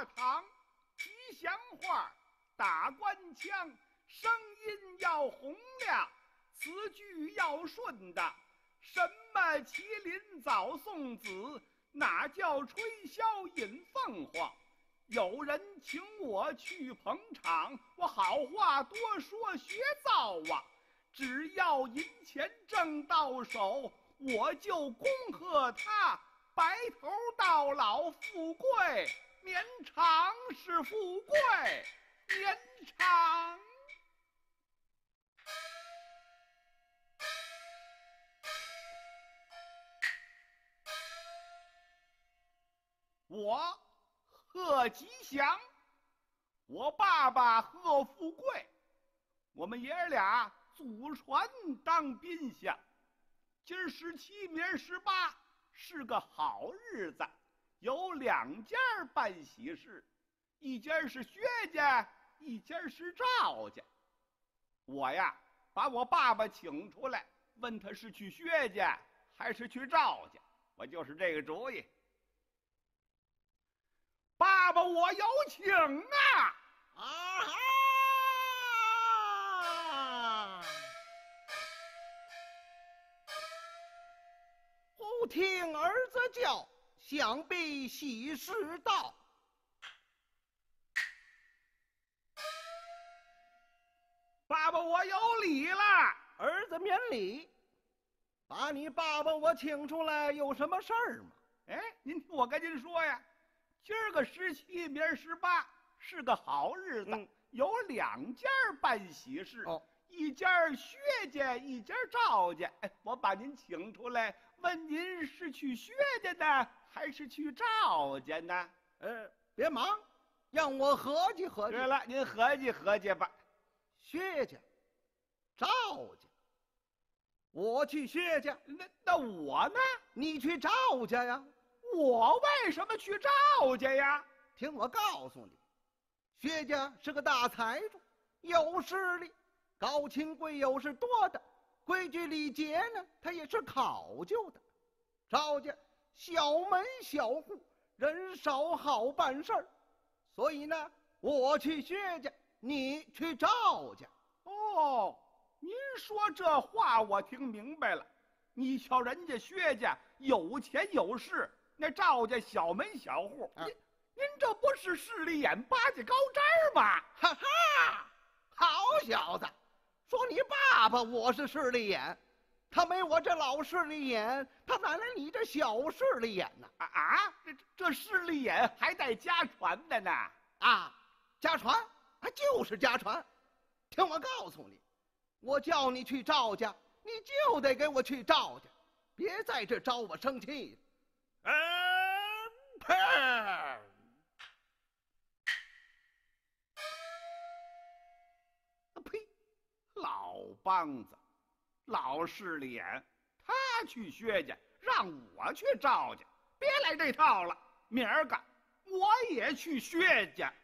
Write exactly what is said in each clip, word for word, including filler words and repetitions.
大堂，吉祥话，打官腔，声音要洪亮，词句要顺的。什么麒麟早送子，哪叫吹箫引凤凰？有人请我去捧场，我好话多说学造啊。只要银钱挣到手，我就恭贺他白头到老，富贵绵长是富贵绵长。我贺吉祥，我爸爸贺富贵，我们爷俩祖传当宾相。今儿十七，明儿十八，是个好日子，有两家办喜事，一家是薛家，一家是赵家。我呀，把我爸爸请出来，问他是去薛家还是去赵家，我就是这个主意。爸爸，我有请啊！ 啊哈！忽听儿子叫，想必喜事到。 爸爸，我有礼了。 儿子免礼。把你爸爸我请出来，有什么事儿吗？ 哎，您听我跟您说呀。今儿个十七，明儿十八，是个好日子，嗯、有两家办喜事， 哦， 一家薛家，一家赵家。哎，我把您请出来，问您是去薛家呢，还是去赵家呢？ 呃，别忙，让我合计合计。 对了，您合计合计吧。 薛家，赵家，我去薛家， 那那我呢？ 你去赵家呀。 我为什么去赵家呀？ 听我告诉你，薛家是个大财主，有势力，高亲贵友是多的，规矩礼节呢，他也是考究的。赵家小门小户，人少好办事儿，所以呢，我去薛家，你去赵家。 哦，您说这话我听明白了。你瞧人家薛家有钱有势，那赵家小门小户，啊、您您这不是势利眼巴结高枝吗？ 哈哈，好小子，说你爸爸我是势利眼，他没我这老势利眼，他哪来你这小势利眼呢？ 啊啊，这这势利眼还带家传的呢？ 啊，家传，啊就是家传。听我告诉你，我叫你去赵家，你就得给我去赵家，别在这招我生气了。嗯，呸！ 呸！老梆子，老势利眼，他去薛家，让我去赵家，别来这套了。明儿个我也去薛家。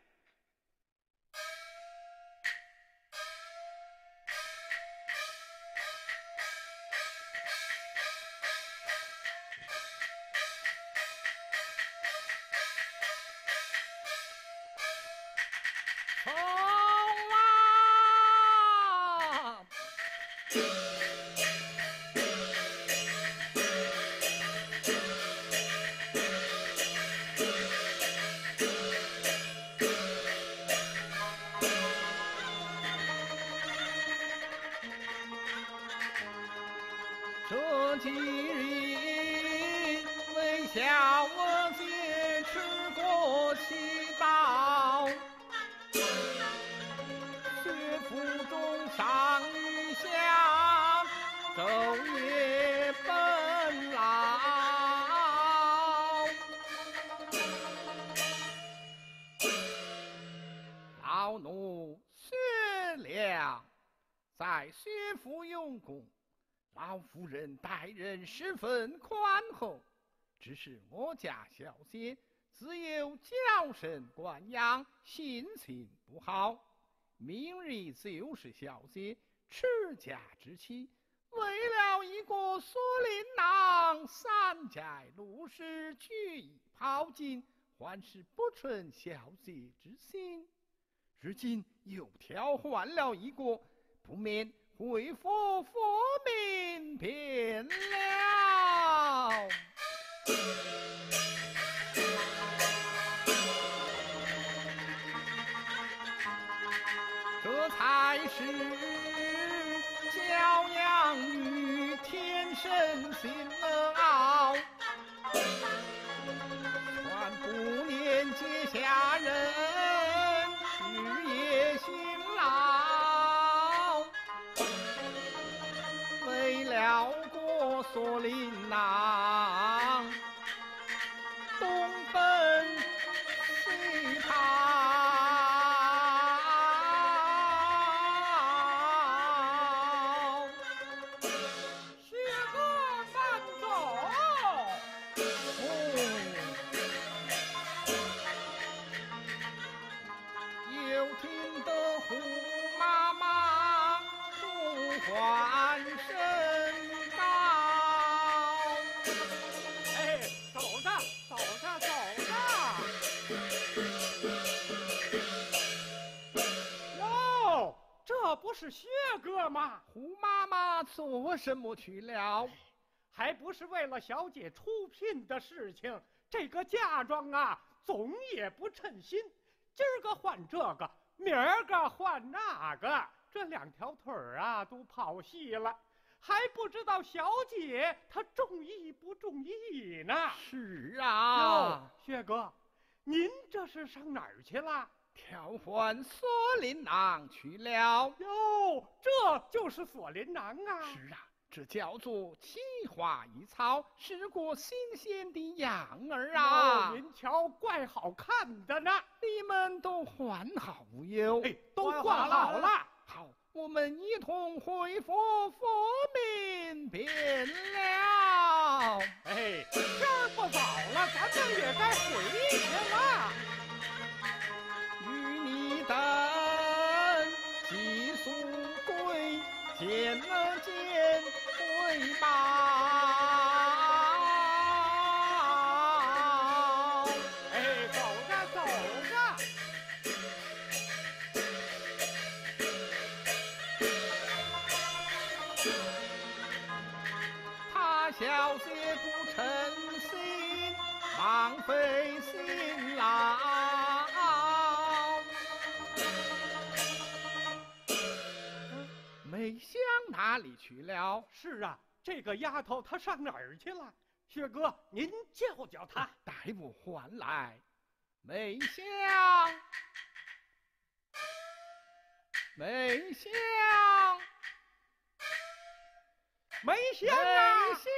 这几日为小我姐吃过七刀，学府中上一下，昼夜奔劳。老奴薛良在薛府用功，老夫人待人十分宽厚，只是我家小姐自幼娇生惯养，心情不好。明日就是小姐持家之期，为了一个锁麟囊，三寨陆氏俱已抛尽， 还是不存小姐之心。如今又调换了一个，不免回复佛名变了。这才是教养于天生心傲，全不念阶下人日夜辛劳，为了国所领囊，东奔西跑。换身高， 哎，走着，走着，走着。哟，这不是薛哥吗？ 胡妈妈做什么去了？ 还不是为了小姐出聘的事情。这个嫁妆啊，总也不称心。今儿个换这个，明儿个换那个。这两条腿儿啊都跑细了，还不知道小姐她中意不中意呢？ 是啊， 薛哥，您这是上哪儿去了？ 调换锁麟囊去了。 哟，这就是锁麟囊啊！ 是啊，这叫做奇花异草，是个新鲜的样儿啊！ 您瞧，怪好看的呢。 你们都换好无忧？ 哎，都换好了。 好，我们一同回复佛名变了。 哎，天儿不早了，咱们也该回去了。 与你等寄宿归，见了见回报。 哎，走着走着。 小姐不称心，枉费辛劳。梅香哪里去了？ 是啊，这个丫头她上哪儿去了？薛哥，您叫叫她， 待我唤来。梅香，梅香。 梅香啊！ 梅香，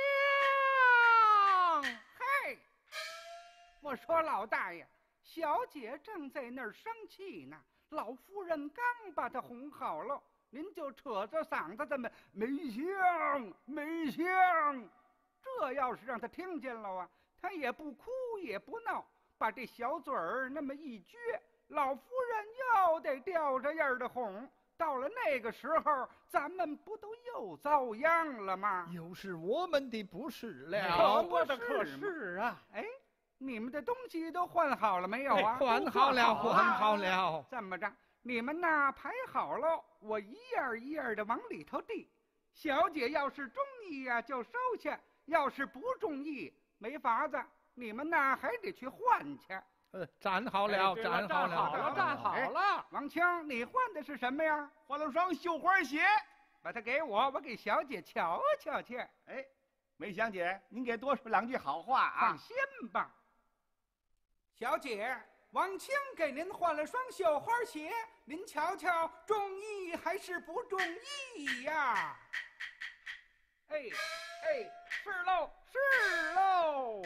嘿，我说老大爷，小姐正在那儿生气呢，老夫人刚把她哄好了，您就扯着嗓子这么梅香梅香，这要是让她听见了啊，她也不哭也不闹，把这小嘴儿那么一撅，老夫人又得吊着样的哄。到了那个时候，咱们不都又遭殃了吗？ 又是我们的不是了。 可不的可是啊！ 哎，你们的东西都换好了没有啊？ 换好了，换好了。 这么着，你们呐排好了，我一样一样的往里头递。小姐要是中意呀、啊，就收下；要是不中意，没法子，你们呐还得去换去。 呃，站好了， 哎、 站好了， 了，站好了。 哎、王清，你换的是什么呀？ 换了双绣花鞋， 把它给我，我给小姐瞧瞧去。 哎，梅香姐，您给多说两句好话啊！ 放心吧，小姐，王清给您换了双绣花鞋，您瞧瞧，中意还是不中意呀？哎哎，是喽，是喽。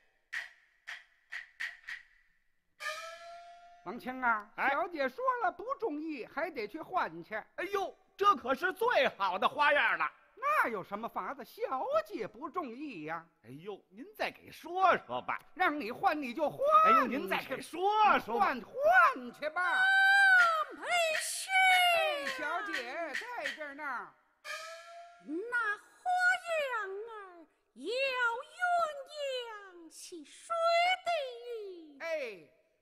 王清啊， 哎、 小姐说了不中意，还得去换去。 哎呦，这可是最好的花样了。 那有什么法子？小姐不中意呀。 哎呦，您再给说说吧。 让你换你就换。 哎呦，您再给说说。 换换去吧。啊， 没事。 哎，小姐在这儿呢。 那花样儿要鸳鸯戏水的。 哎，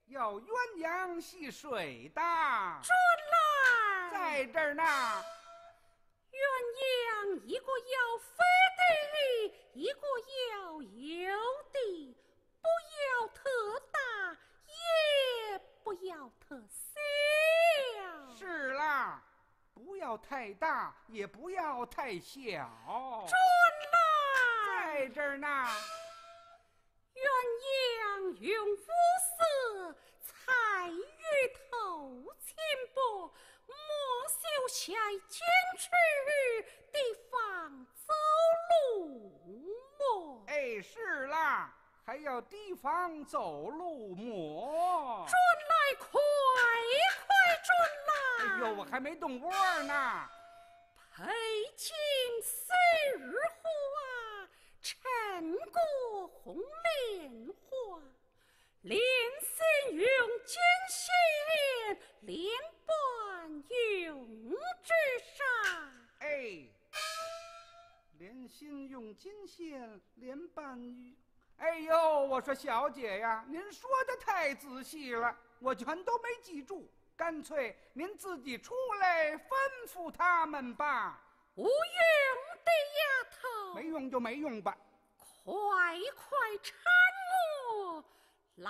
要鸳鸯戏水的。 转来， 在这儿呢。 鸳鸯一个要飞的，一个要游的，不要特大，也不要特小。 是啦，不要太大，也不要太小。 转来， 在这儿呢。 鸳鸯用五色彩玉头轻薄，莫秀下坚持地方走路么？ 哎，是啦，还要提防走路么？ 转来，快快转来！ 哎呦，我还没动窝呢。 佩锦碎日花，衬过红莲花，连线用金线，连瓣用纸纱。 哎，连心用金线，连瓣玉。哎呦，我说小姐呀，您说的太仔细了，我全都没记住。干脆您自己出来吩咐他们吧。 无用的丫头， 没用就没用吧。 快快搀我来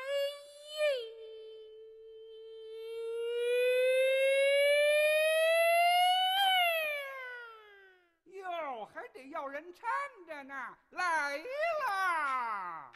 也！哟，还得要人搀着呢。来啦！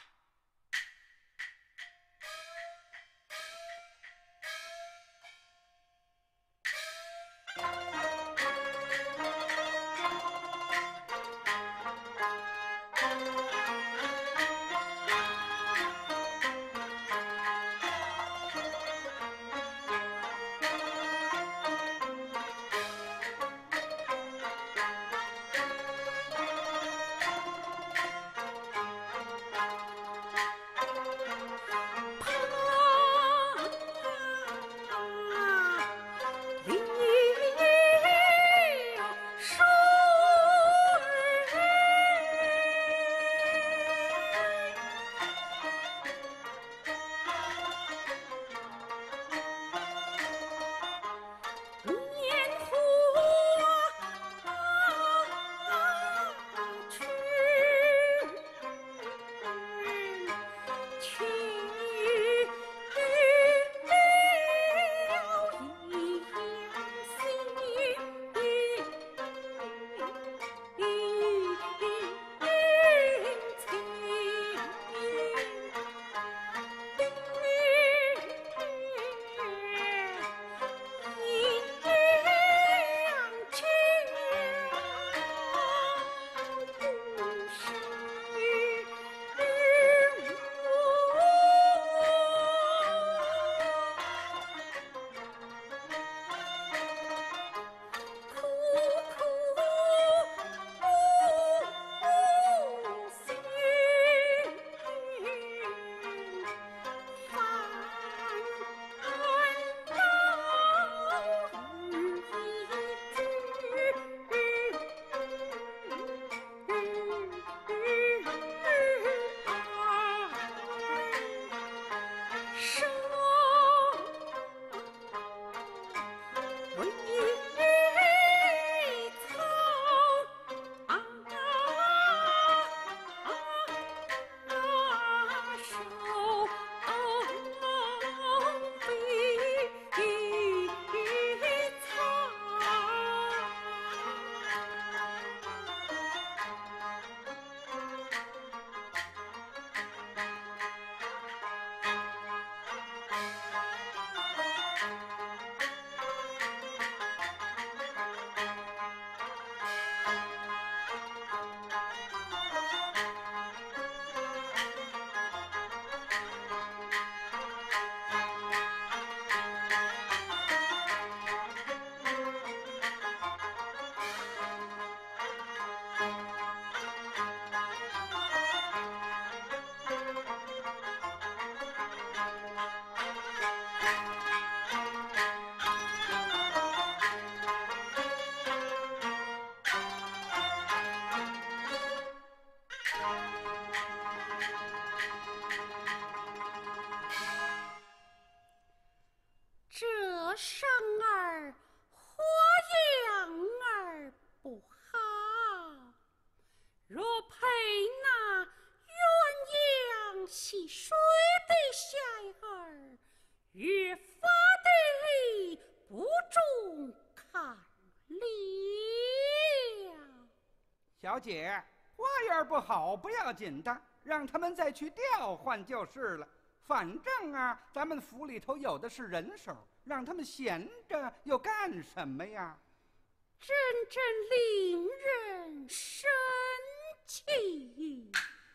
小姐，花样不好不要紧的，让他们再去调换就是了。反正啊，咱们府里头有的是人手，让他们闲着又干什么呀？ 真正令人生气。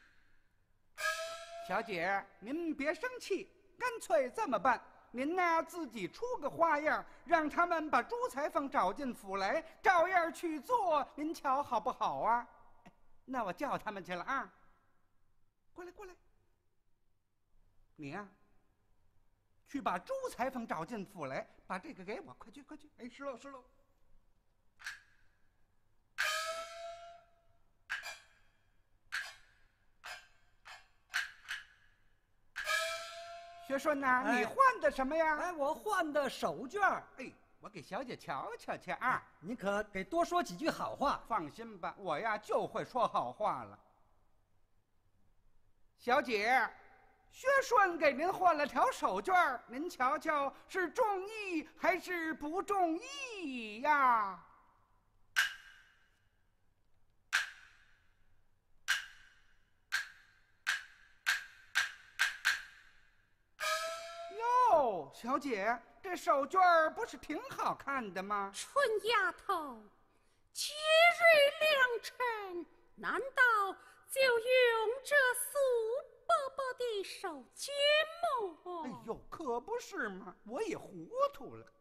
小姐，您别生气，干脆这么办，您呢自己出个花样，让他们把朱裁缝找进府来，照样去做，您瞧好不好啊？哎，那我叫他们去了啊。过来，过来。你呀、啊，去把朱裁缝找进府来，把这个给我，快去，快去！ 哎，是喽，是喽。 学顺呐、 哎你换的什么呀？ 哎，我换的手绢儿。 哎，我给小姐瞧瞧去啊！ 您可给多说几句好话。 放心吧，我呀就会说好话了。小姐，薛顺给您换了条手绢儿，您瞧瞧是中意还是不中意呀？哟，小姐，这手绢儿不是挺好看的吗？ 春丫头，节瑞良辰，难道就用这素薄薄的手绢么？ 哎呦，可不是嘛，我也糊涂了。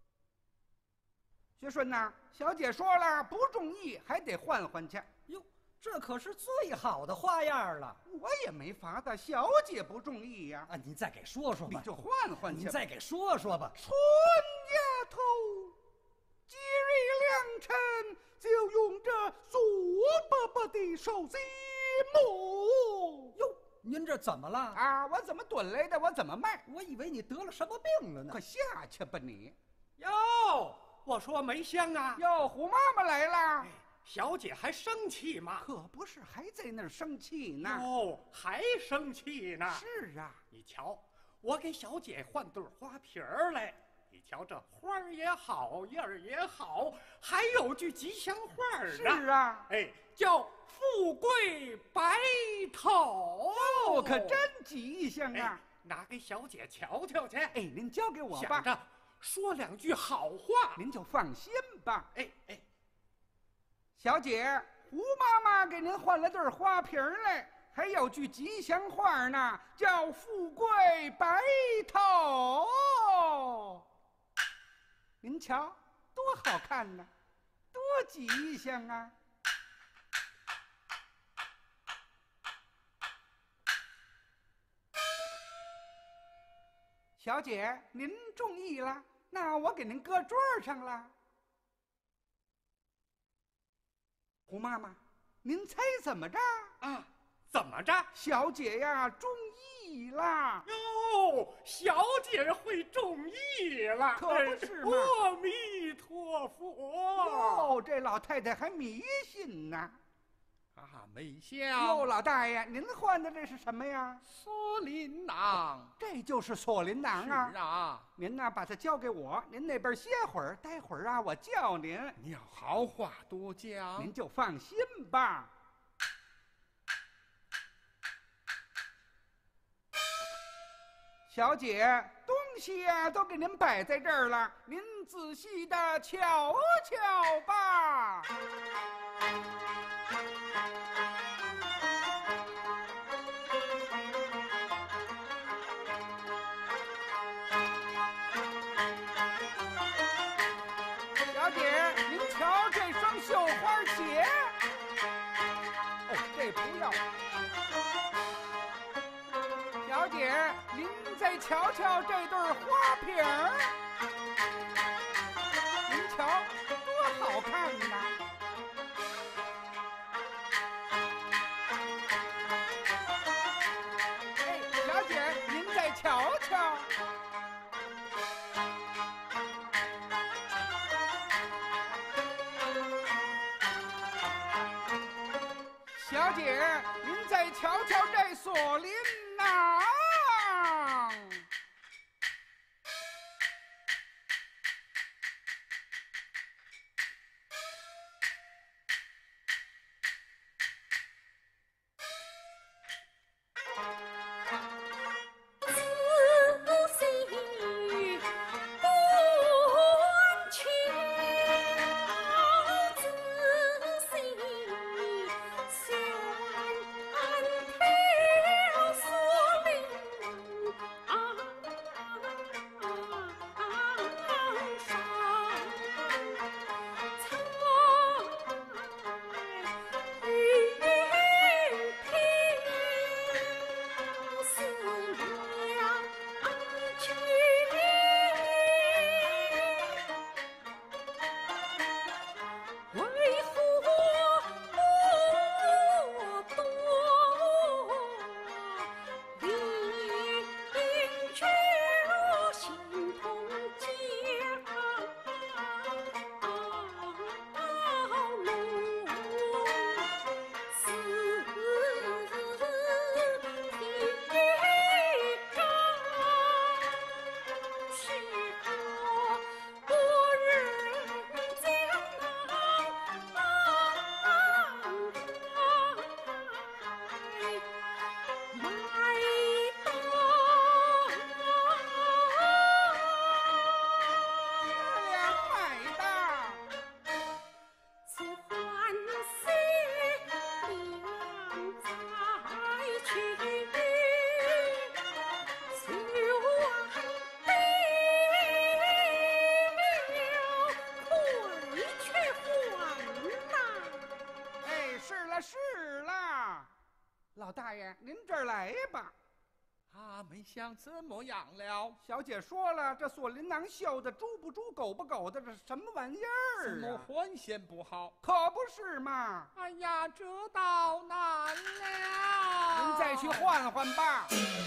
薛顺呐，小姐说了，不中意还得换换去。 哟，这可是最好的花样了。 我也没法子，小姐不中意呀、 啊，您再给说说吧。 你就换换去吧。 您再给说说吧。 春丫头，节瑞良辰，就用这素薄薄的手绢么？ 哟，您这怎么了？ 啊，我怎么蹲来的，我怎么卖？ 我以为你得了什么病了呢。 快下去吧你！ 哟，我说梅香啊， 哟，虎妈妈来了。 小姐还生气吗？ 可不是，还在那儿生气呢。 哟，还生气呢？ 是啊， 你瞧，我给小姐换对花瓶儿来，你瞧这花儿也好，叶儿也好，还有句吉祥话儿是呢。 啊， 哎，叫富贵白头。 哦，可真吉祥哎啊！ 拿给小姐瞧瞧去。 哎，您交给我想吧， 着说两句好话。 您就放心吧。 哎哎， 小姐，胡妈妈给您换了对花瓶儿来，还有句吉祥话呢，叫富贵白头。您瞧，多好看呢，多吉祥啊！小姐，您中意了，那我给您搁桌上了。胡妈妈，您猜怎么着？ 啊，怎么着？ 小姐呀，中意啦！ 哟，小姐会中意了， 可不是嘛哎阿弥陀佛！ 哦，这老太太还迷信呢。 啊，梅哟， 香， 老大爷，您换的这是什么呀？ 锁麟囊。 这就是锁麟囊是啊！ 啊， 您呢，把它交给我，您那边歇会儿，待会儿啊，我叫您， 你要好话多讲。 您就放心吧。小姐，东西呀、都给您摆在这儿了，您仔细的瞧瞧吧。小姐，您瞧这双绣花鞋。哦，这不要。小姐，您再瞧瞧这对花瓶儿，您瞧多好看呐！哎，小姐，您再瞧瞧。小姐，您再瞧瞧这锁麟囊。 老大爷，您这儿来吧。 啊，没想怎么样了？ 小姐说了，这锁麟囊绣的猪不猪狗不狗的，这什么玩意怎么儿啊？ 还嫌不好？ 可不是嘛！ 哎呀，这倒难了。 您再去换换吧。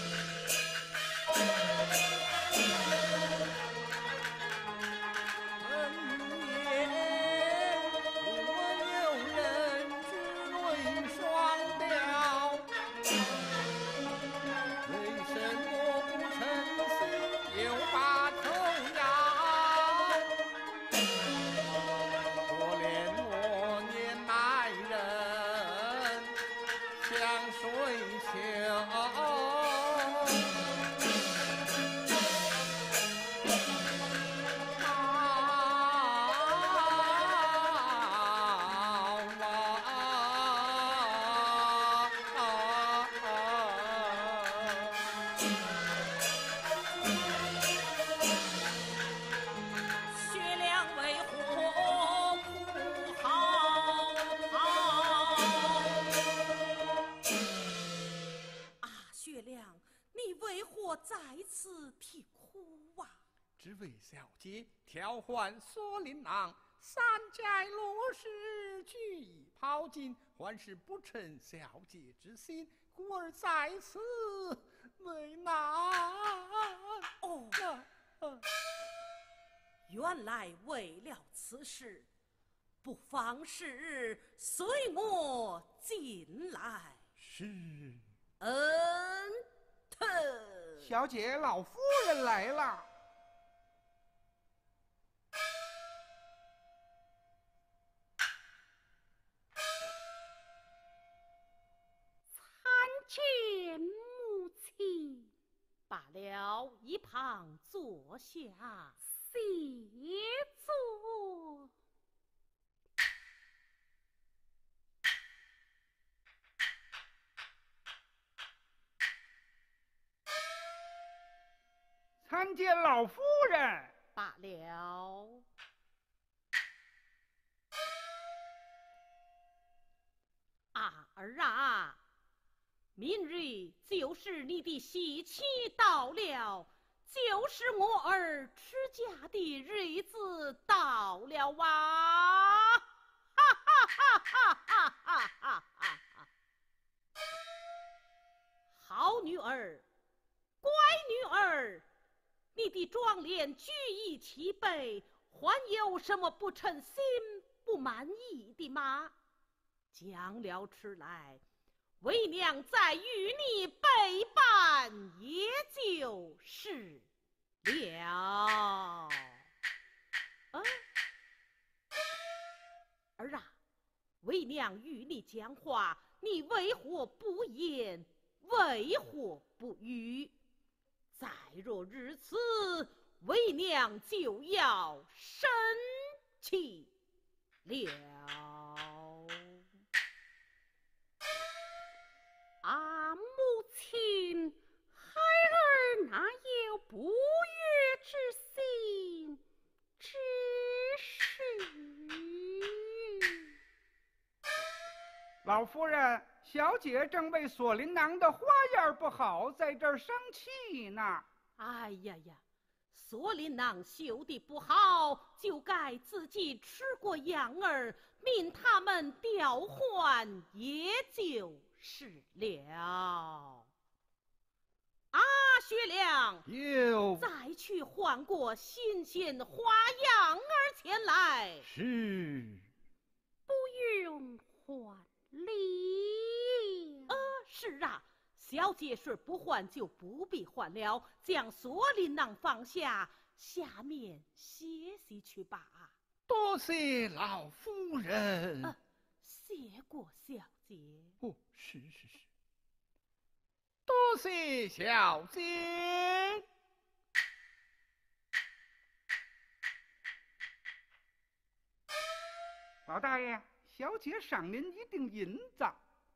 只为小姐调换锁麟囊，三寨落石俱已抛尽，还是不成小姐之心，故而在此为难。 哦， 啊、 原来为了此事，不妨事随我进来。 是。 嗯，特小姐，老夫人来了。 见母亲，罢了，一旁坐下，谢坐。 参见老夫人。 罢了。啊儿啊！明日就是你的喜期到了，就是我儿出嫁的日子到了啊！哈哈哈哈哈哈哈哈！好女儿，乖女儿，你的妆奁举一齐备，还有什么不称心不满意的吗？将了出来，为娘再与你备办，也就是了。嗯，儿啊，为娘与你讲话，你为何不言？为何不语？再若如此，为娘就要生气了。啊，母亲，孩儿哪有不悦之心？只是老夫人，小姐正为锁麟囊的花样不好，在这儿生气呢。 哎呀呀，锁麟囊绣的不好，就该自己吃过样儿，命他们调换，也就是了。啊，薛良， 有再去换过新鲜花样儿前来。 是。 不用换礼。呃，是啊，小姐说不换就不必换了，将锁麟囊放下，下面歇息去吧。 多谢老夫人。 呃，谢过小姐。 哦，是是是。多谢小姐。 老大爷，小姐赏您一锭银子。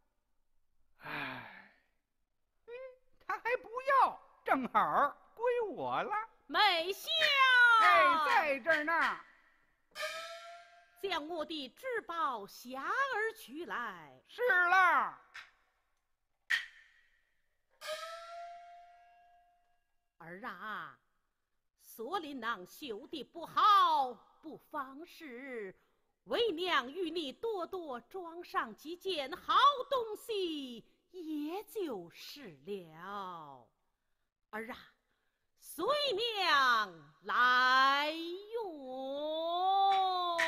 唉， 嗯，他还不要，正好归我了。 美香， 哎，在这儿呢。 将我的纸包匣儿取来。 是了。 儿啊，锁麟囊绣的不好，不妨事，为娘与你多多装上几件好东西，也就是了。儿啊，随娘来哟。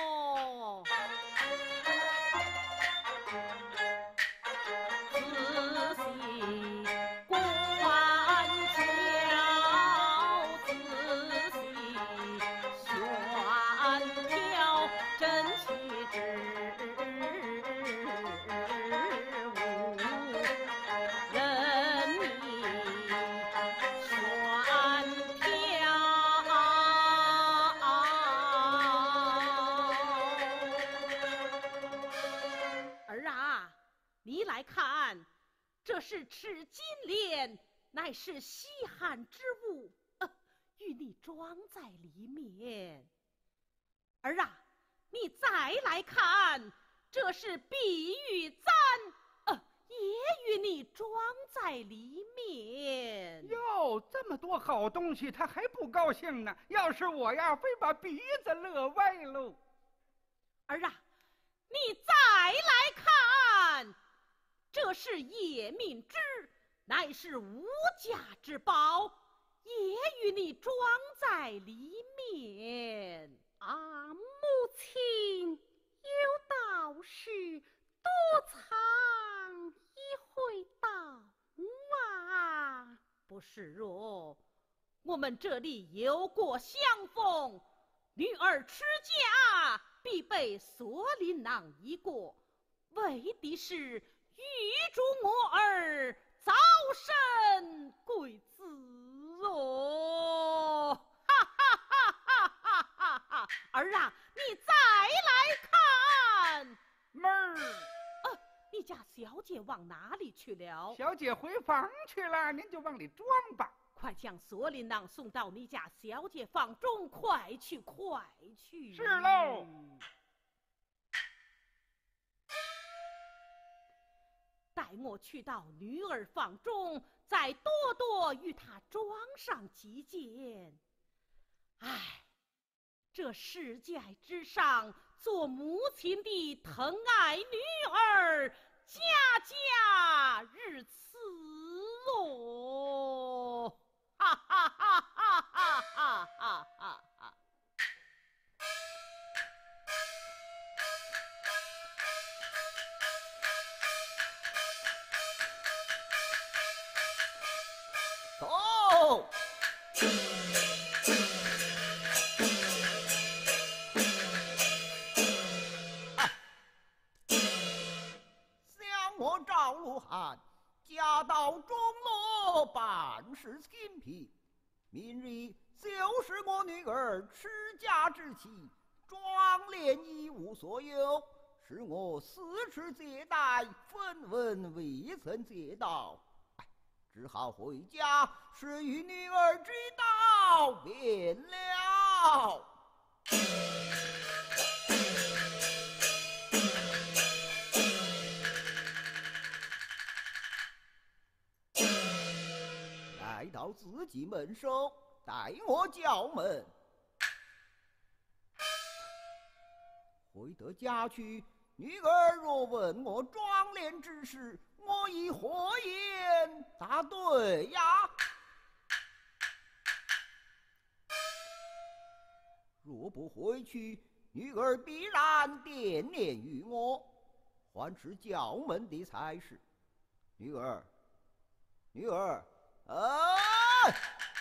这是赤金莲，乃是稀罕之物，呃，与你装在里面。儿啊，你再来看，这是碧玉簪，呃，也与你装在里面。 哟，这么多好东西，他还不高兴呢。要是我呀，非把鼻子乐歪喽。 儿啊，你再来看。这是夜明之，乃是无价之宝，也与你装在里面。 啊，母亲有道是多藏一回到啊。 不是若我们这里有过相逢，女儿持家必被锁麟囊一过，为的是预祝我儿早生贵子哦！哈哈哈哈哈哈哈！儿啊，你再来看妹儿。 啊，你家小姐往哪里去了？ 小姐回房去了，您就往里装吧。 快将锁麟囊送到你家小姐房中，快去，快去！ 是喽。 待我去到女儿房中，再多多与她装上几件。唉，这世界之上，做母亲的疼爱女儿，家家如此哦！哈哈哈哈哈哈哈哈！ 走！像我赵鲁汉，家道中落，办事清贫，明日就是我女儿持家之期，庄连一无所有，是我四处接待，分文未曾接到。只好回家，是与女儿知道便了。来到自己门首，待我叫门。回得家去，女儿若问我庄连之事，我以何言答对呀？若不回去，女儿必然惦念于我，还是叫门的才是。女儿，女儿，哎！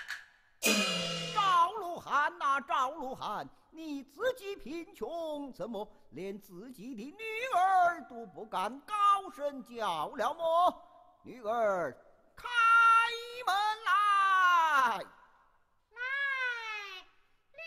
赵鲁汉呐，赵鲁汉，你自己贫穷，怎么连自己的女儿都不敢高声叫了么？女儿，开门来！ 来了。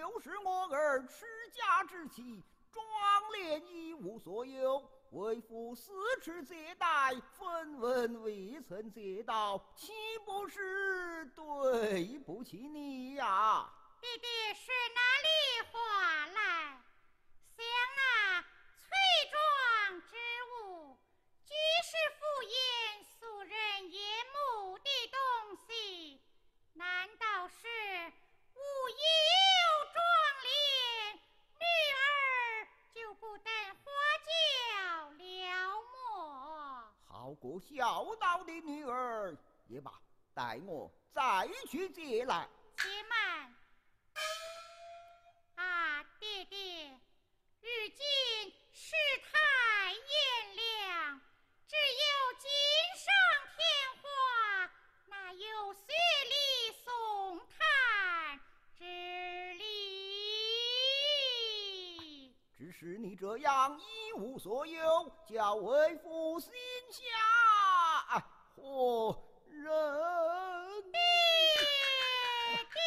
就是我儿持家之妻，壮烈一无所有。为父四次接待，分文未曾接到，岂不是对不起你呀、啊？ 弟弟是哪里话来？想那翠庄之物，俱是妇言俗人眼目的东西，难道是无有壮烈，女儿就不等花轿了么？ 好过孝道的女儿也罢，待我再去接来。 且慢！啊，爹爹，如今世态炎凉，只有锦上添花，哪有雪里送炭之理？ 只是你这样一无所有，叫为父心下何忍？ 爹爹。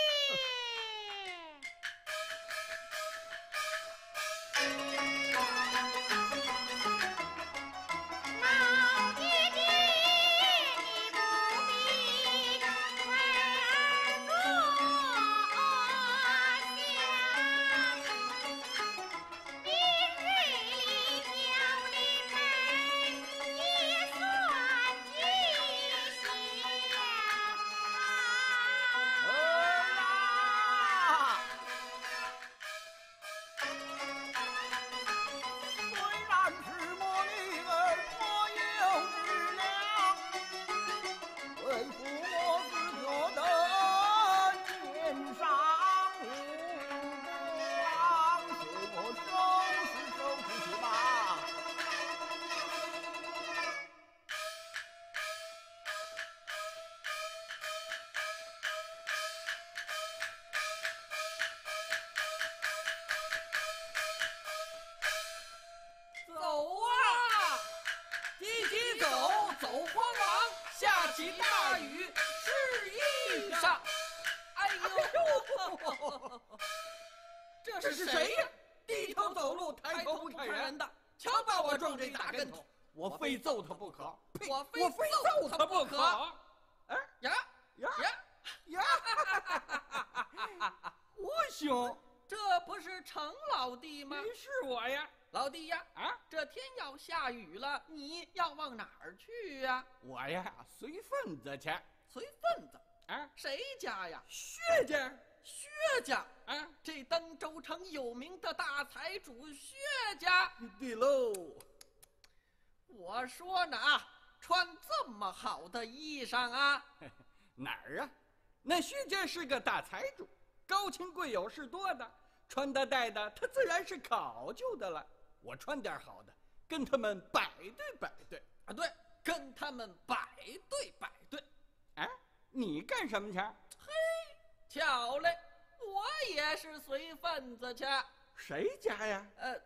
起大雨湿衣裳。哎呦，这是谁呀？低头走路，抬头不看人的，瞧把我撞这一大跟头，我非揍他不可！我非揍他不可！哎呀呀呀呀！ 吴兄， 这不是程老弟吗？ 是我呀， 老弟呀！ 啊， 这天要下雨了，你要往哪儿去呀？ 我呀，随份子去。 随份子啊？ 谁家呀？ 薛家。 薛家啊， 这登州城有名的大财主薛家。 对喽。 我说呢，穿这么好的衣裳啊？ 哪儿啊？那薛家是个大财主，高亲贵友是多的，穿的戴的他自然是考究的了。我穿点好的，跟他们摆对摆对啊，对，跟他们摆对摆对。 哎，你干什么去？ 嘿，巧嘞，我也是随份子去。 谁家呀？ 呃，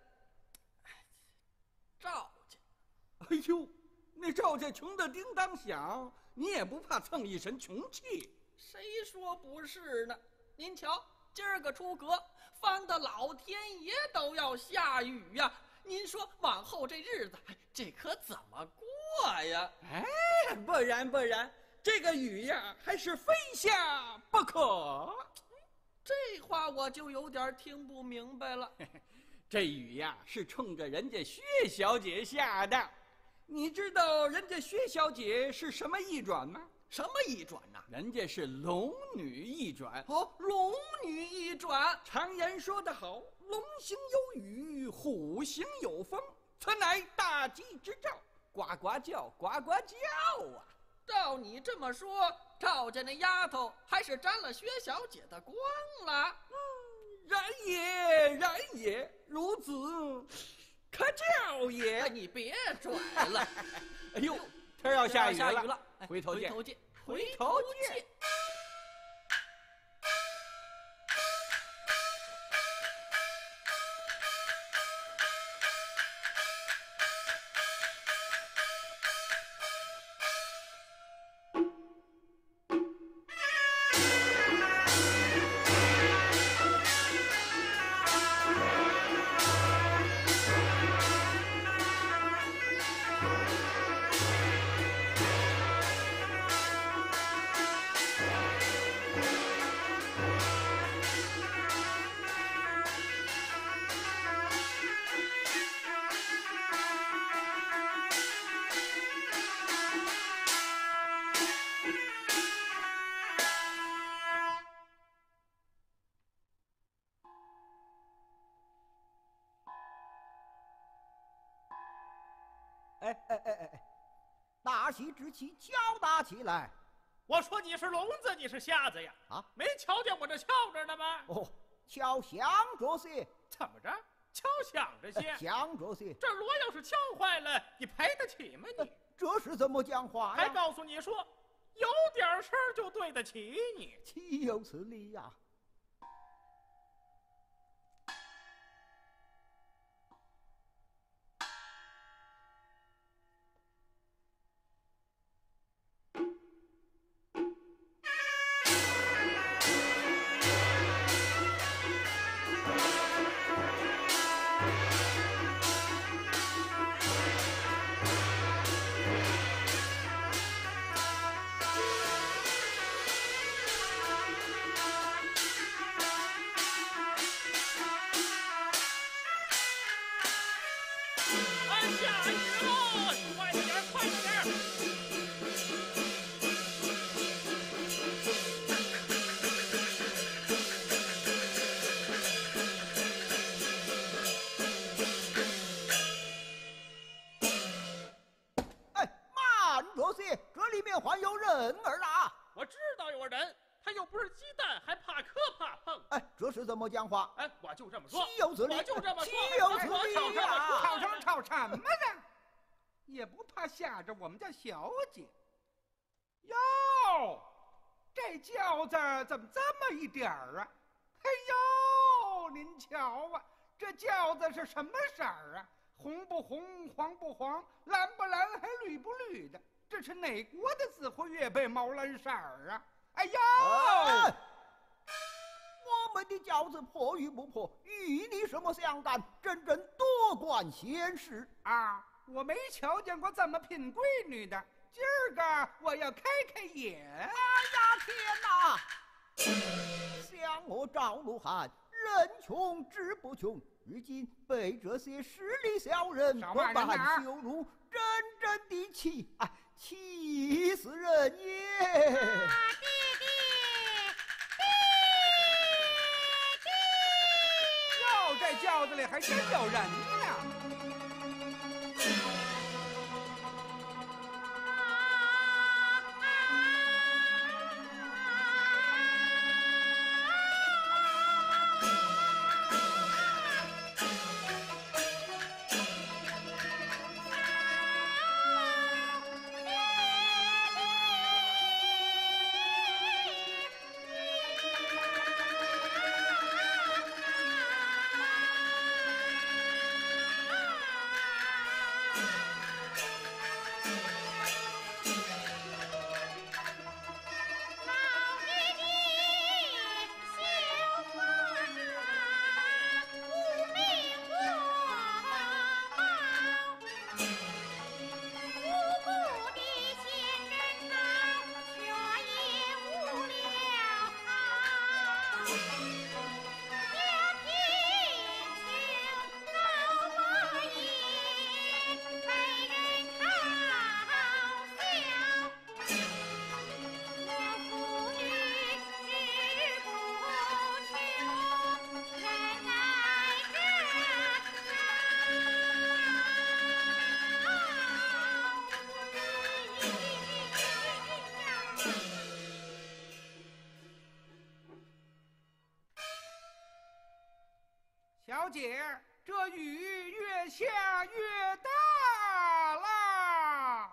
赵家。 哎呦，那赵家穷得叮当响，你也不怕蹭一身穷气？ 谁说不是呢？您瞧，今儿个出阁，翻的老天爷都要下雨呀！您说往后这日子，这可怎么过呀？ 哎，不然不然，这个雨呀，还是非下不可。 这话我就有点听不明白了。 这雨呀，是冲着人家薛小姐下的。你知道人家薛小姐是什么义转吗？ 什么义转呐？ 人家是龙女义转。 哦，龙女义转。 常言说得好，龙行有雨，虎行有风，此乃大吉之兆。呱呱叫，呱呱叫啊！ 照你这么说，赵家那丫头还是沾了薛小姐的光了。 嗯，然也，然也，如此可教也。 哎，你别拽了。 哎呦，天要下雨了， 下雨了， 回头见， 回头见， 回头见。 戏之气敲打起来。 我说你是聋子，你是瞎子呀？ 啊， 没瞧见我这敲着呢吗？ 哦，敲响着些。 怎么着？敲响着些？ 响着些。 这锣要是敲坏了，你赔得起吗你？ 这是怎么讲话呀？ 还告诉你说，有点声就对得起你， 岂有此理呀！还有人儿啊！ 我知道有人，他又不是鸡蛋，还怕磕怕碰。 哎，这是怎么讲话？ 哎，我就这么说。 岂有此理！ 我就这么说。 岂有此理呀！吵什么吵什么呢？也不怕吓着我们家小姐。哟，这轿子怎么这么一点儿啊？嘿呦，您瞧啊，这轿子是什么色儿啊？红不红，黄不黄，蓝不蓝，还绿不绿的？这是哪国的紫灰月贝毛蓝色儿啊？哎呦！ 哎，我们的轿子破与不破，与你什么相干？真正多管闲事啊！我没瞧见过这么聘闺女的，今儿个我要开开眼。 哎呀，天哪！想我赵鲁汉，人穷志不穷，如今被这些势利小人不办羞辱，真正的气啊！气死人也！ 啊，弟弟，弟弟！ 哟，这轿子里还真有人呢。小姐，这雨越下越大了。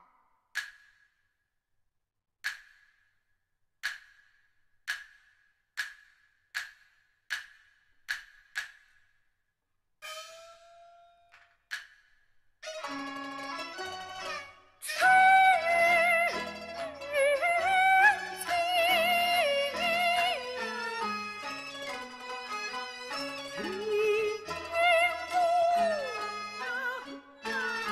啊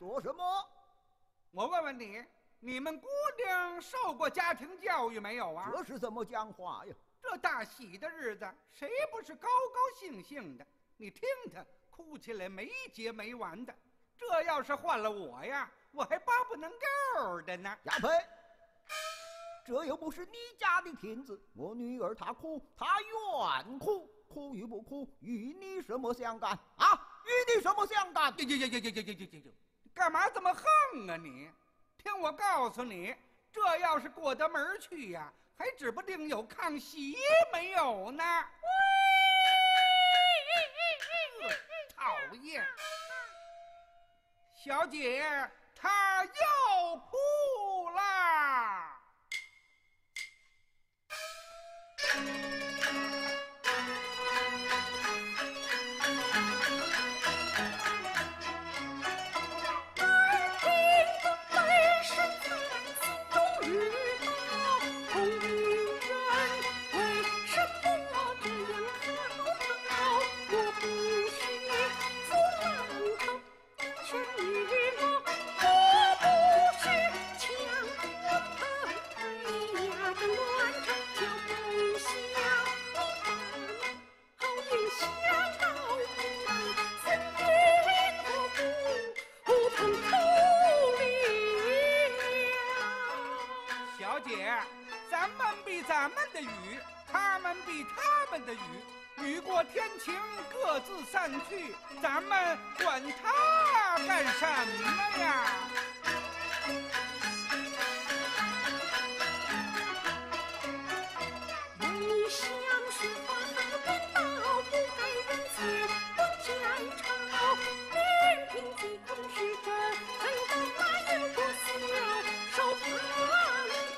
做什么？ 我问问你，你们姑娘受过家庭教育没有啊？ 这是怎么讲话呀？ 这大喜的日子，谁不是高高兴兴的？你听她哭起来没结没完的。这要是换了我呀，我还巴不能够的呢。 亚培，这又不是你家的亭子，我女儿她哭，她愿哭，哭与不哭与你什么相干啊？与你什么相干？ 这这这这这这这这这，干嘛这么横啊你？听我告诉你，这要是过得门去呀，还指不定有炕席没有呢。讨厌，小姐，她又哭啦。咱们比咱们的雨，他们比他们的雨，雨过天晴，各自散去，咱们管他干什么呀？ 你想说话颠倒，不该人前不讲吵，连凭几口是真，难道哪有不笑？手帕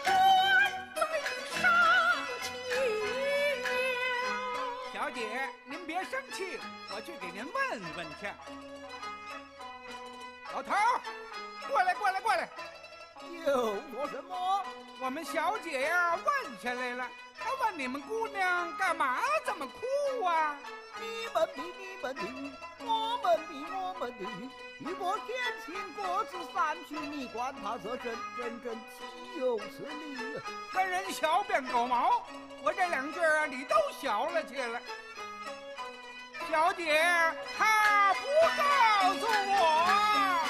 小姐，您别生气，我去给您问问去。老头儿，过来，过来，过来！ 又做什么？ 我们小姐呀问下来了，她问你们姑娘干嘛这么哭啊？ 你们比你们的雨，我们比我们的雨，雨过天晴，各自散去，你管他这真真真岂有此理呀！ 跟人小变狗毛，我这两句啊你都小了去了。小姐，她不告诉我。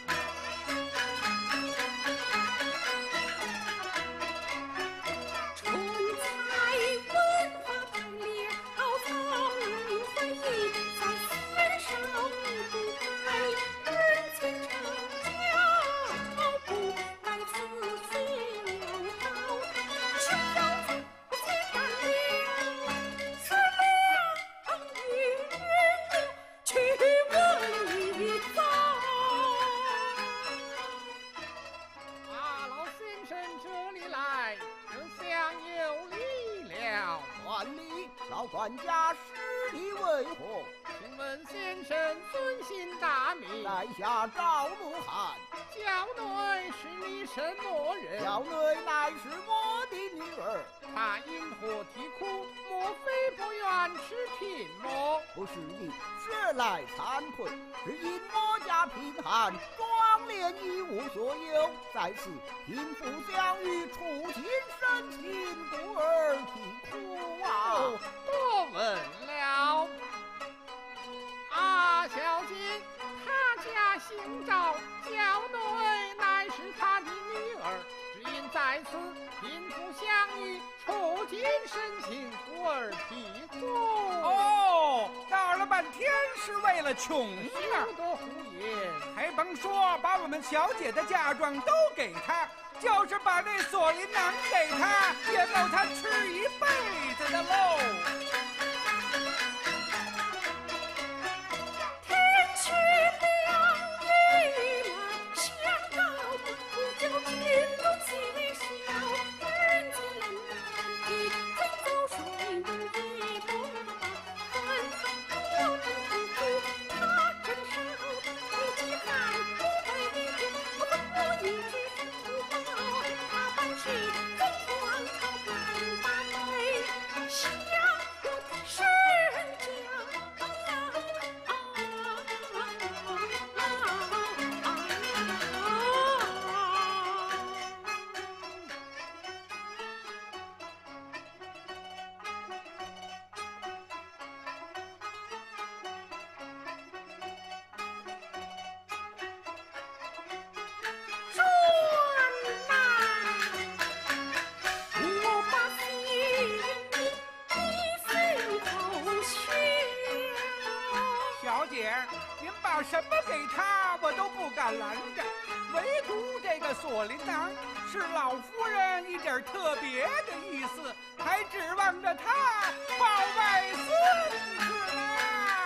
管家实力为何？ 请问先生尊姓大名？ 在下赵怒汉。 娇女是你什么人？ 娇女乃是我的女儿。 她因何啼哭？莫非不愿吃聘么？ 不是的，时来惭愧，是因我家贫寒，壮年一无所有，在此贫富相遇，触景生情，故而啼哭啊！ 哦，多问了。啊，小姐，她家姓赵，娇女乃是她的女儿，只因在此贫富相遇，触景生情，故而啼哭。 哦，闹了半天是为了穷啊！ 休得胡言， 还甭说，把我们小姐的嫁妆都给她，就是把那锁麟囊给她，也够她吃一辈子的喽。 敢拦着，唯独这个锁麟囊是老夫人一点特别的意思，还指望着他抱外孙子呢。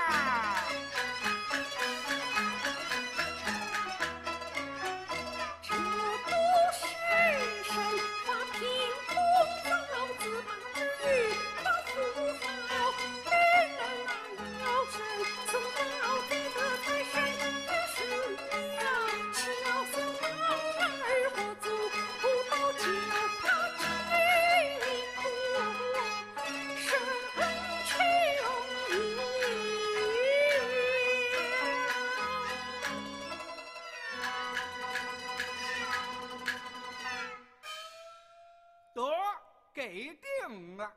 这都是神话凭空造，自把之语把符号，人儿那要神送到这个财神的身边，巧想男儿活足不到脚，他去过深秋意。 得，给定了。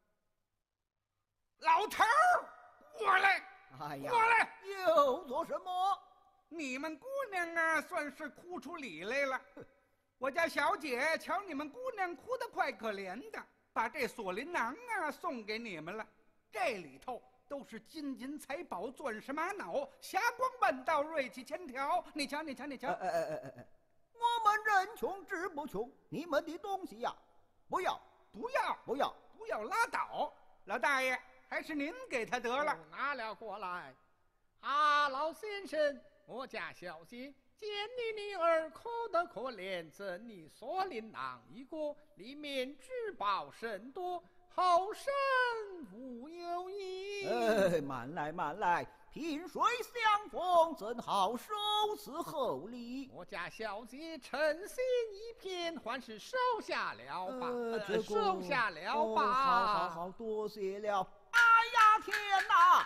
老头儿，过来， 哎呀， 过来！ 又做什么？ 你们姑娘啊，算是哭出理来了。我家小姐瞧你们姑娘哭得快可怜的，把这锁麟囊啊送给你们了。这里头都是金银财宝、钻石玛瑙、霞光万道、瑞气千条。你瞧，你瞧，你瞧！ 哎哎哎哎哎，我们人穷志不穷，你们的东西呀，不要不要不要！ 不要拉倒，老大爷，还是您给他得了。 拿了过来。啊，老先生，我家小姐见你女儿哭得可怜，赠你锁麟囊一个，里面珠宝甚多，后生无有疑。 哎，慢来慢来，萍水相逢，怎好收此厚礼？ 我家小姐诚心一片，还是收下了吧， 呃， 呃这个收下了吧。 哦好好好，多谢了。哎呀，天哪！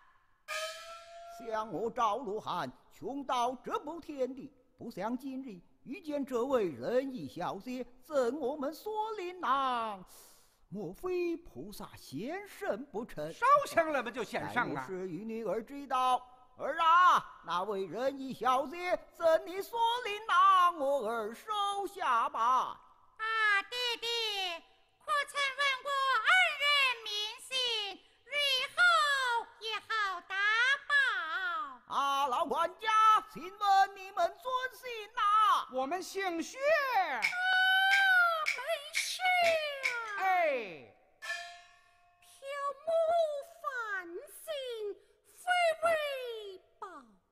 像我赵鲁汉，穷到这步田地，不像今日遇见这位仁义小姐，赠我们锁麟囊，莫非菩萨显圣不成？ 烧香了不就显上但啊？ 是与女儿知道，儿啊，那位仁义小姐赠你锁麟囊，我儿收下吧。 啊，弟弟，可曾问过恩人名姓，日后也好打报。 啊，老管家，请问你们尊姓呐？ 我们姓薛。 啊，门下哎， 飘木繁星，非为宝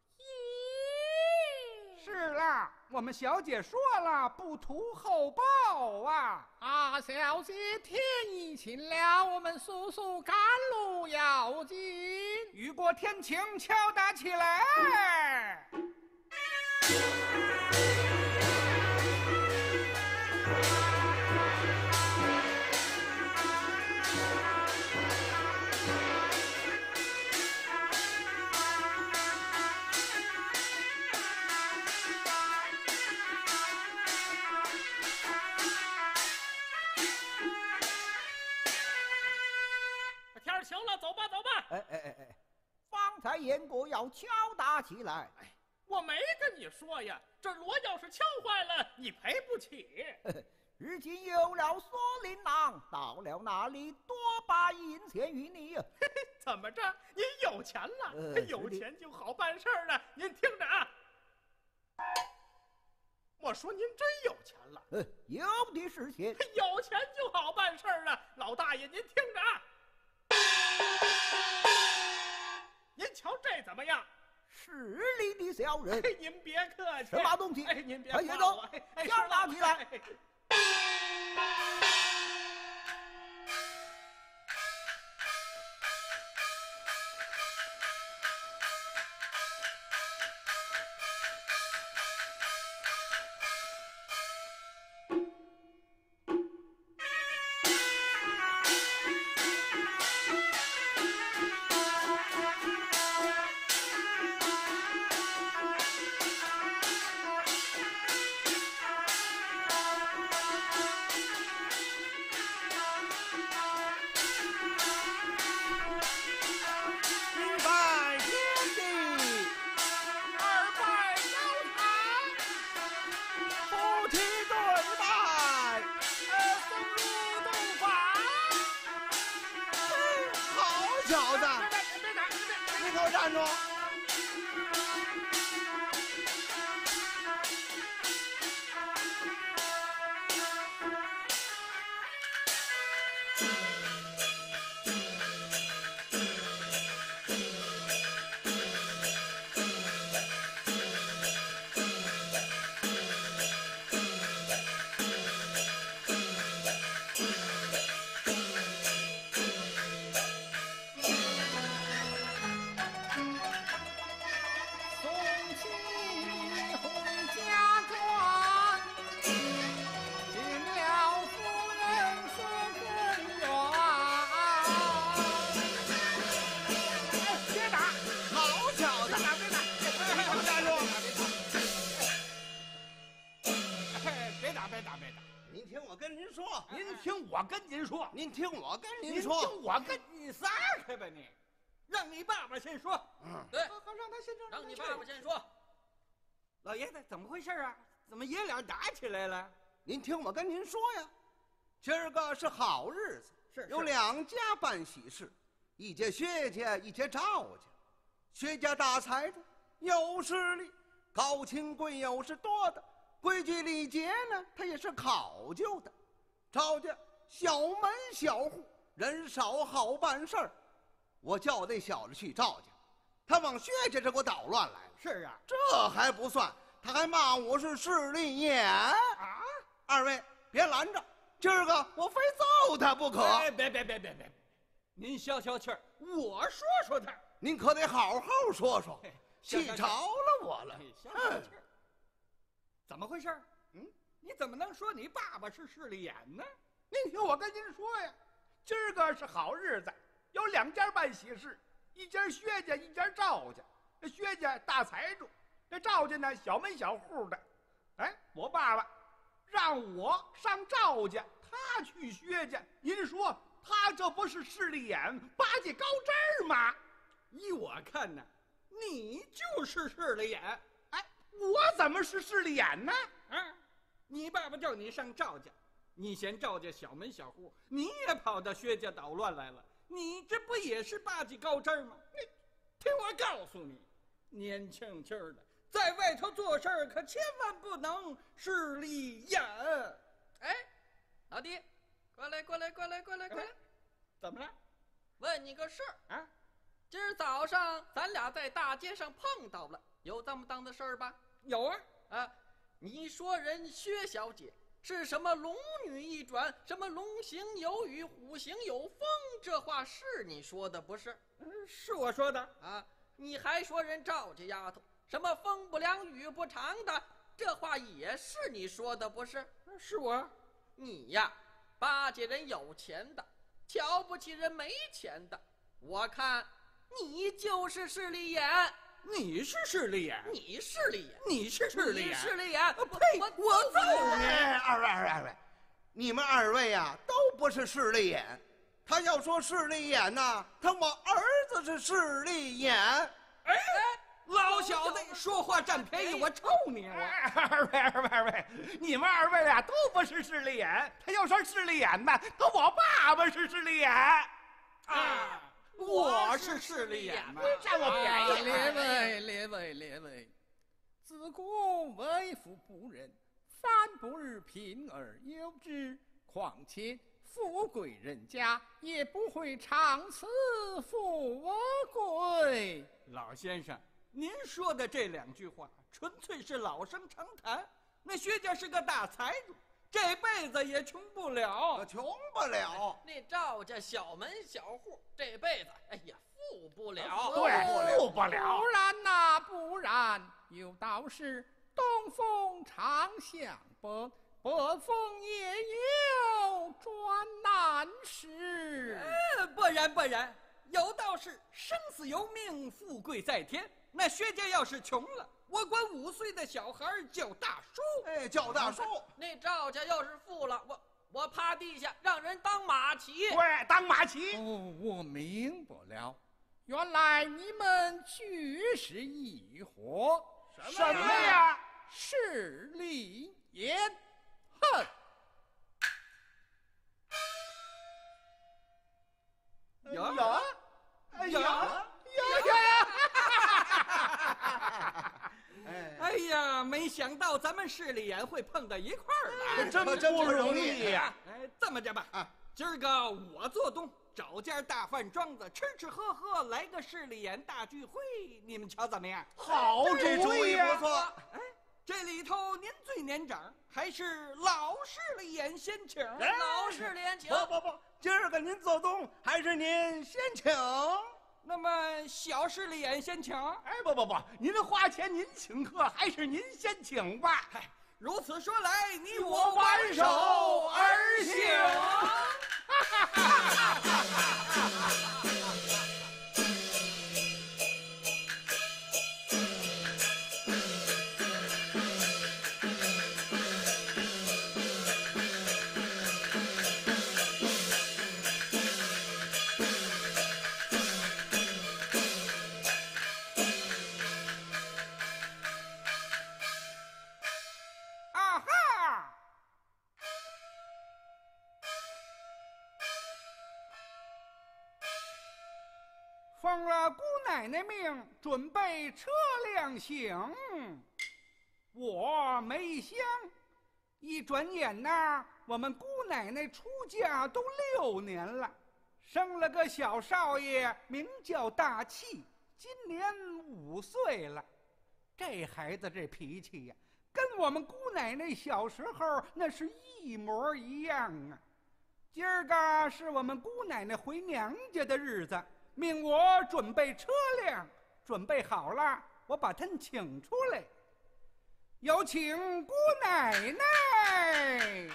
也。 是啦，我们小姐说了，不图厚报啊。 啊，小姐天意晴了，我们速速赶路要紧。 雨过天晴，敲打起来。 天儿晴了，走吧，走吧。 哎哎哎哎，方才言过要敲打起来。 我没跟你说呀，这锣要是敲坏了，你赔不起。 如今有了锁麟囊，到了那里多把银钱与你。 怎么着？您有钱了？ 呃有钱就好办事儿了。您听着啊，我说您真有钱了。 呃，有的是钱。 有钱就好办事儿了。老大爷，您听着啊，您瞧这怎么样？ 势利的小人。 嘿，您别客气。 什么东西？ 哎，您别快接走夸我。哎哎， 敲打起来。 哎一拜天地， 二拜高堂， 夫妻对拜。 呃，送入洞房。 好小子， 别打，别打，别打！ 你给我站住！ 别打，别打，别打！ 您听我跟您说， 您听我跟您说， 您听我跟您您说， 听我跟你撒开吧你，让你爸爸先说。 嗯， 对， 好，好让他先说， 让你他爸爸先说。 老爷子，怎么回事啊？怎么爷俩打起来了？ 您听我跟您说呀，今儿个是好日子， 是有两家办喜事，一家薛家，一家赵家。薛家大财主，有势力，高亲贵友是多的，规矩礼节呢，他也是考究的。赵家小门小户，人少好办事儿。我叫那小子去赵家，他往薛家这给我捣乱来了。 是啊， 这还不算，他还骂我是势利眼啊！ 二位别拦着，今儿个我非揍他不可。 哎，别别别别别，您消消气儿，我说说他。 您可得好好说说，气着了我了。 消消气儿，怎么回事？嗯，你怎么能说你爸爸是势利眼呢？ 您听我跟您说呀，今儿个是好日子，有两家办喜事，一家薛家，一家赵家。这薛家大财主，这赵家呢小门小户的。哎，我爸爸让我上赵家，他去薛家，您说他这不是势利眼、巴结高枝吗？ 依我看呢，你就是势利眼。 哎，我怎么是势利眼呢？ 啊，你爸爸叫你上赵家，你嫌赵家小门小户，你也跑到薛家捣乱来了，你这不也是巴结高枝吗？你听我告诉你，年轻轻的在外头做事儿，可千万不能势利眼。 哎，老弟，过来，过来，过来，过来，过来， 怎么了？ 问你个事儿啊。 今儿早上咱俩在大街上碰到了，有这么当的事儿吧？ 有啊。 啊，你说人薛小姐是什么龙女一转，什么龙行有雨，虎行有风，这话是你说的不是？ 嗯，是我说的啊。你还说人赵家丫头什么风不凉雨不长的，这话也是你说的不是？ 是我。 你呀，巴结人有钱的，瞧不起人没钱的。我看你就是势利眼。 你是势利眼， 你势利眼， 你是势利眼， 你势利眼。 呸！我揍你！ 二位，二位，二位，你们二位呀、啊，都不是势利眼。他要说势利眼呐，他我儿子是势利眼。 哎，老小子说话占便宜，我抽你！我二位，二位，二位，你们二位啊都不是势利眼。他要说势利眼呢，可我爸爸是势利眼啊。我是势利眼嘛， 占我便宜。 列位，列位，列位，自古为富不仁，反不日贫而有之。况且富贵人家也不会长此富贵。 老先生，您说的这两句话纯粹是老生常谈。那薛家是个大财主，这辈子也穷不了， 穷不了。 那赵家小门小户，这辈子哎呀富不了， 对，富不了。 不然呐，不然有道是东风长向北，北风也有转南时。 呃，不然不然，有道是生死由命，富贵在天。那薛家要是穷了，我管五岁的小孩叫大叔。 哎，叫大叔。 那赵家要是富了，我我趴地下让人当马骑。 对，当马骑。 哦，我明白了，原来你们俱是一伙。 什么呀？ 势利眼。哼！ 有有有有有有！ 哎呀，没想到咱们势利眼会碰到一块儿来， 真不容易呀！ 哎，这么着吧，啊，今儿个我做东，找家大饭庄子，吃吃喝喝，来个势利眼大聚会，你们瞧怎么样？ 好主意呀！ 不错。 哎，这里头您最年长，还是老势利眼先请？ 老势利眼请。 不不不，今儿个您做东，还是您先请？ 那么小势利眼先请？ 哎，不不不，您花钱您请客，还是您先请吧。 嗨，如此说来，你我我挽手而行。 奉了姑奶奶命，准备车辆行。我没想，一转眼呐，我们姑奶奶出嫁都六年了，生了个小少爷，名叫大气，今年五岁了。这孩子这脾气呀，跟我们姑奶奶小时候那是一模一样啊。今儿个是我们姑奶奶回娘家的日子，命我准备车辆，准备好了，我把他们请出来。有请姑奶奶。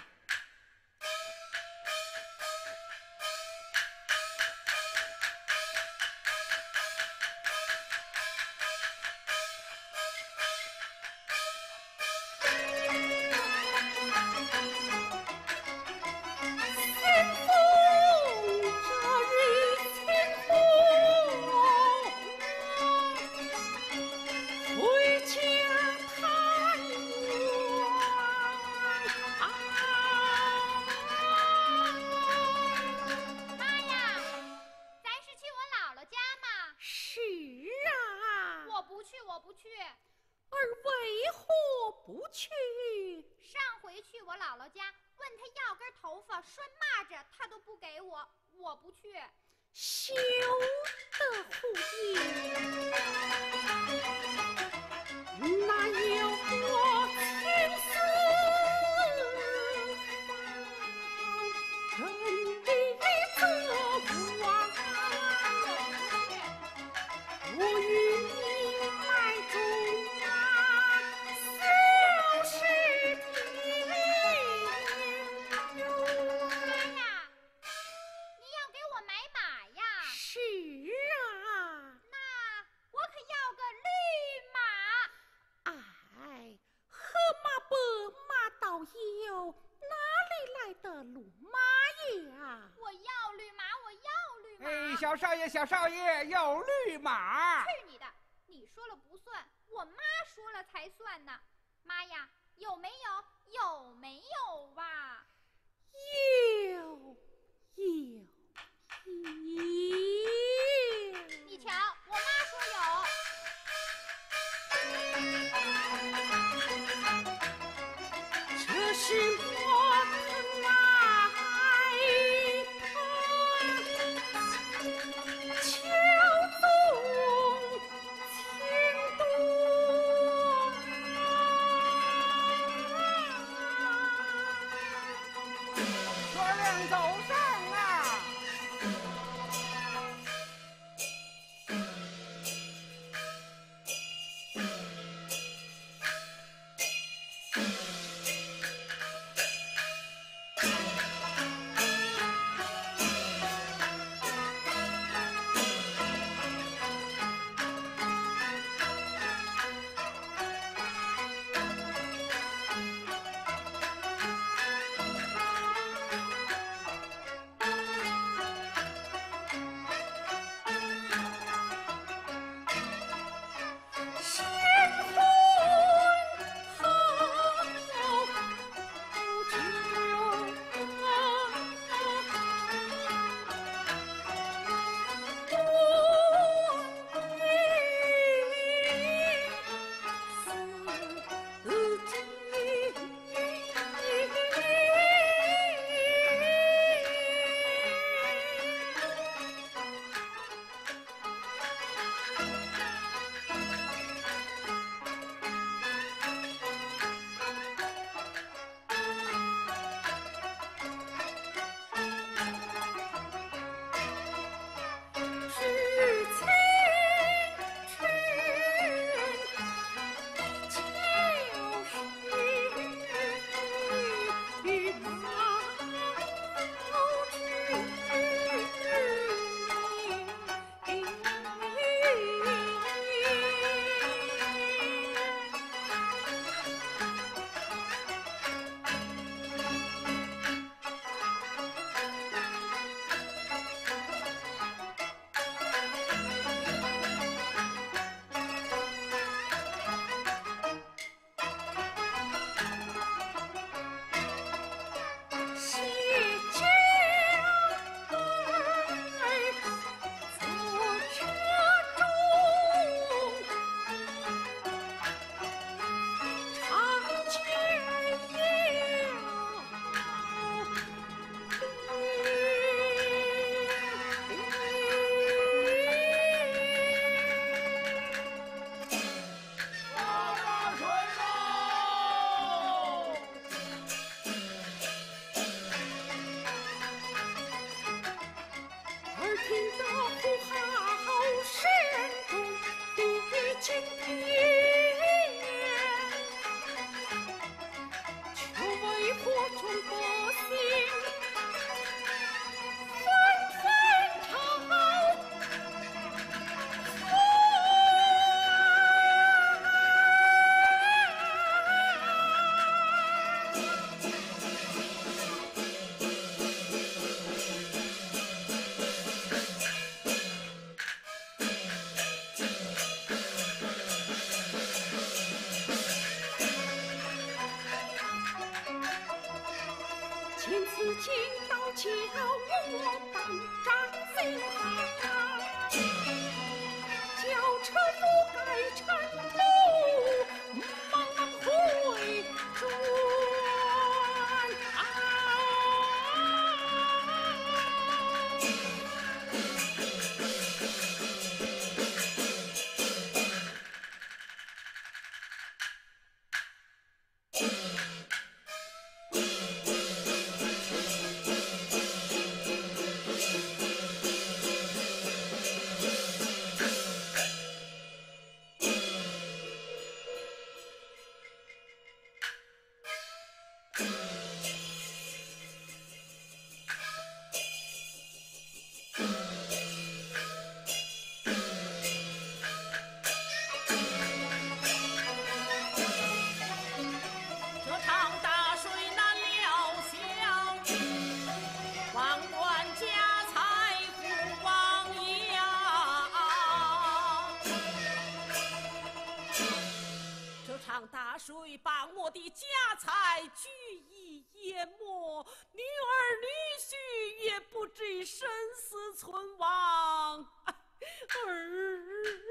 小少爷，小少爷，有绿马！ 去你的！你说了不算，我妈说了才算呢。妈呀，有没有？有没有吧？ 有，有，有。 你瞧，我妈说有。这是我的爱。 前次请到桥我当掌心行，轿车不该尘土忙回转。 水把我的家财俱已淹没，女儿女婿也不知生死存亡。儿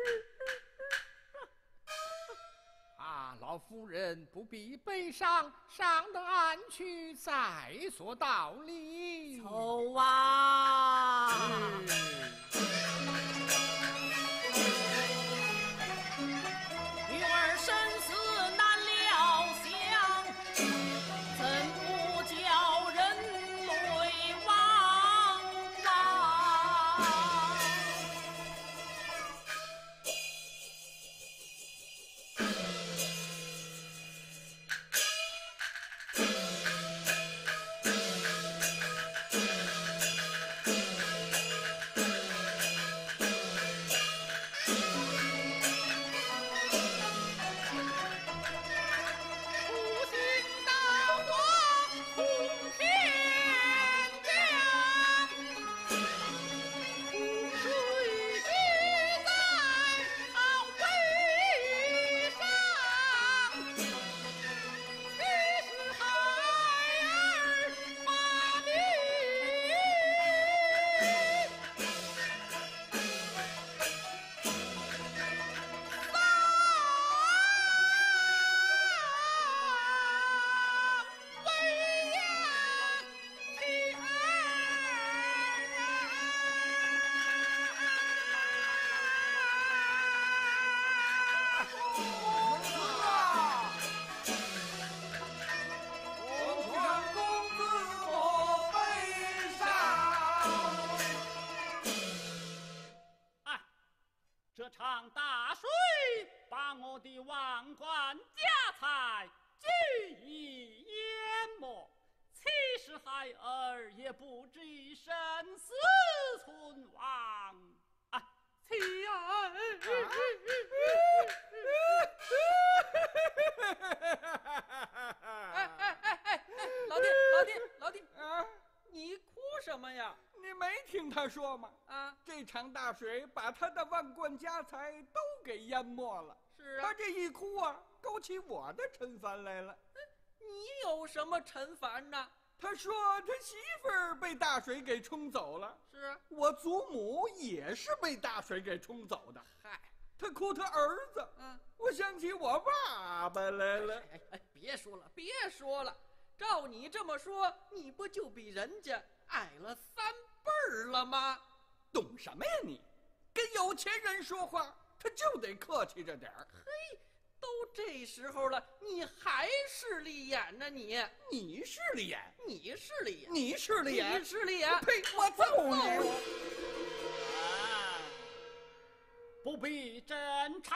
啊，老夫人不必悲伤，上得岸去再说道理。 走啊！女儿生死难料想，怎不叫人泪汪汪？ 这场大水把我的万贯家财俱已淹没，其实孩儿也不知生死存亡。啊，妻儿！ 哎哎哎哎，老弟老弟老弟啊，你哭什么呀？ 你没听他说吗？ 啊， 这场大水把他的万贯家财都给淹没了。 是啊， 他这一哭啊，勾起我的陈烦来了。 你有什么陈烦呢？ 他说他媳妇儿被大水给冲走了。 是啊， 我祖母也是被大水给冲走的。 嗨， 他哭他儿子。嗯，我想起我爸爸来了。 哎哎，别说了，别说了。照你这么说，你不就比人家矮了三辈儿了吗？ 懂什么呀你？跟有钱人说话，他就得客气着点儿。 嘿，都这时候了，你还势利眼呢？你你势利眼， 你势利眼， 你势利眼， 你势利眼！ 呸！我揍你！ 啊，不必争